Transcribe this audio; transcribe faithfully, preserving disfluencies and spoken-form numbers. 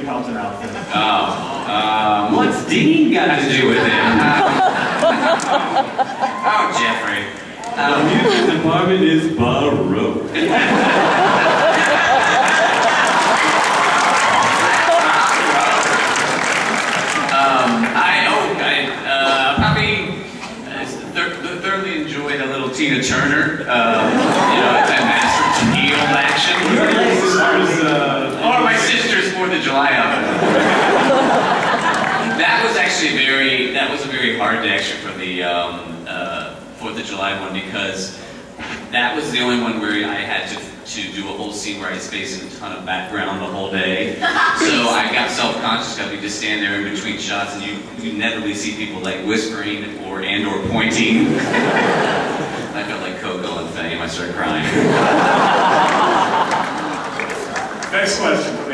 Carlton outfit? Oh, um, what's Dean got to do with it? Um, oh, Jeffrey. Um, the music department is baroque. um, I, oh, I uh, probably uh, th thoroughly enjoyed a little Tina Turner. Um, you know, that Master of Heel action. Uh, or my sister's fourth of July outfit. That was actually very, that was a very hard action for the um, uh, fourth of July one, because that was the only one where I had to, to do a whole scene where I spaced a ton of background the whole day. So I got self-conscious that we just stand there in between shots and you, you inevitably see people like whispering or and or pointing. I felt like Coco and Fame, I started crying. Next question.